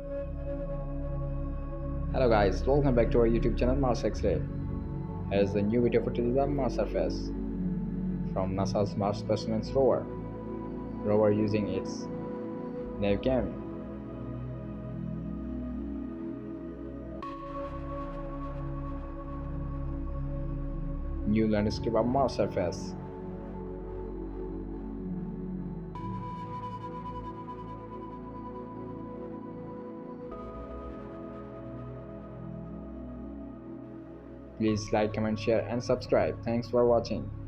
Hello guys, welcome back to our YouTube channel Mars X-ray. Here's the new video footage of the Mars surface from NASA's Mars Specimens Rover. Rover using its NavCam. New landscape of Mars surface. Please like, comment, share and subscribe. Thanks for watching.